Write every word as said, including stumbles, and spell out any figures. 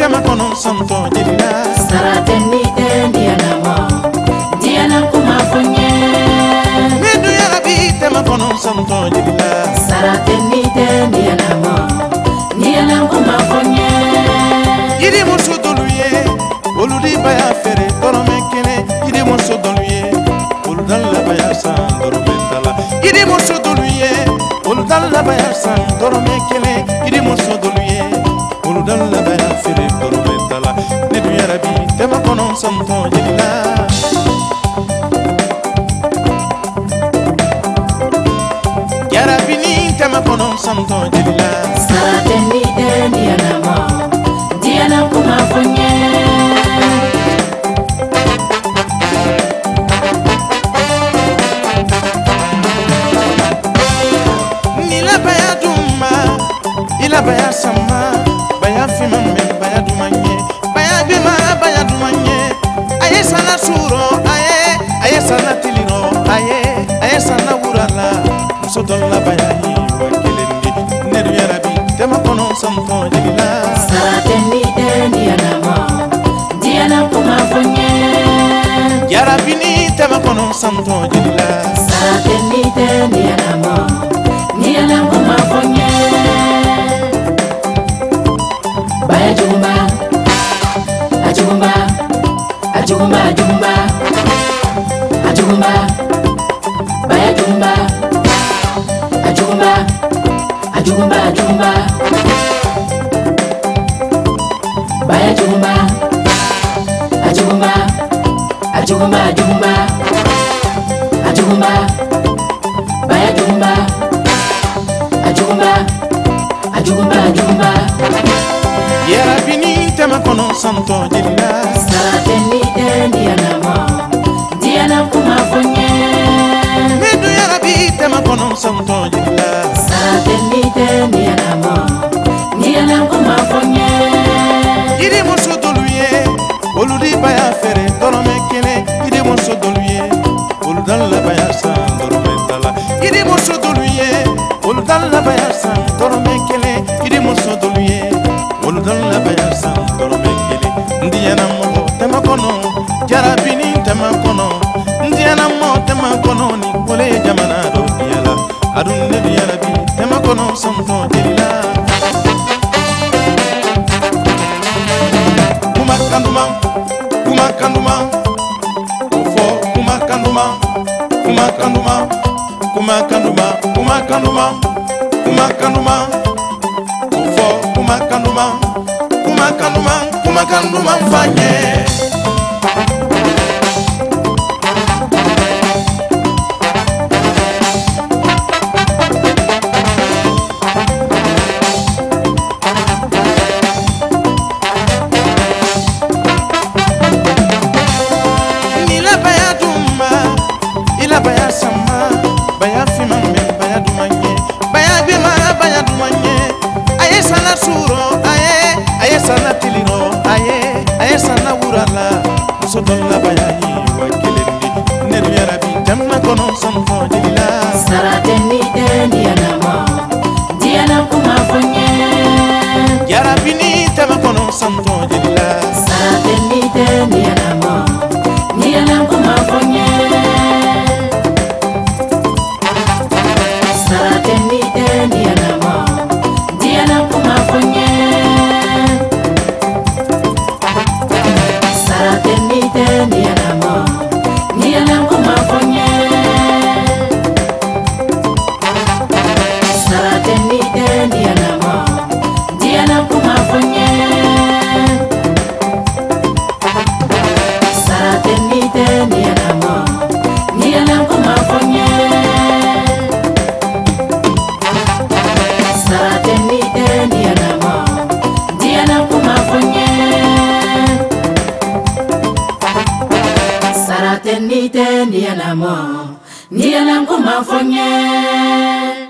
tema kono santo jilla Sarateni tendiana mo Diana kuma fonye Medu ya rabi tema kono santo jilla Sarateni tendiana mo Diana kuma fonye Yidi morso doluye Oludi baya fere toro mekele Yidi morso doluye Oludalla baya san toro mentala Yidi morso doluye Oludalla baya san toro mekele Yidi morso doluye Oludalla baya fere toro mentala Medu ya rabi tema kono santo jilla Yarabini tema kono santo jilla Sarateni tendiana mo Diana kuma fonye Nila baya duma Ila baya sama Baya fima me baya dumanye Baya bima baya dumanye Aye sana suro Aye Aye sana tiliro Aye Aye sana urala Musodola baya hiwa kelendi Nedu ya rabi tema kono santo jila Sarateni tendiana mo Diana kuma fonye Ya rabi ni tema kono santo jila Sarateni tendiana mo Diana kuma fonye Baya jumba Ajumba Ajumba Ajumba Ajumba Baya jumba Ajumba Ajumba Ajumba Baya jumba Ajumba Ajumba Ajumba Ajumba Baya jumba Ajumba Ajumba Ajumba Ya rabi ni tema kono santo jila Sarateni tendiana mo Diana kuma fonye Medu ya rabi tema kono santo jila Sarateni tendiana mo Diana kuma fonye Yidi morso doluye Oludi baya fere toro mekele Yidi morso doluye Oludalla baya san toro mentala Yidi morso doluye Oludalla baya san toro mekele Yidi morso doluye Oludalla baya san toro mekele Ndiana mo tema kono Jarabini tema kono Ndiana mo tema kono Ni kole jamana do diala Adun ne diala bi tema kono santo jilla Kumakanduma, kumakanduma, ufo kumakanduma, kumakanduma, kumakanduma, kumakanduma, kumakanduma, ufo kumakanduma, kumakanduma, kumakanduma mfanye. Baya sama, baya fima me, baya dumanye, baya bima, baya dumanye. Aye sana suro, aye, aye sana tiliro, aye, aye sana urala. Musodola baya hiwa kelendi, nedu ya rabi tema kono santo jila. Sarateni tendiana mo Diana kuma fonye Ya rabi ni tema kono santo jila. Sarateni tendiana mo Diana kuma fonye Sarateni tendiana mo Diana kuma fonye Sarateni tendiana mo Diana kuma fonye Sarateni tendiana mo Diana kuma fonye Sarateni tendiana mo Diana kuma fonye Sarateni tendiana mo Diana kuma fonye Sarateni tendiana mo Diana kuma fonye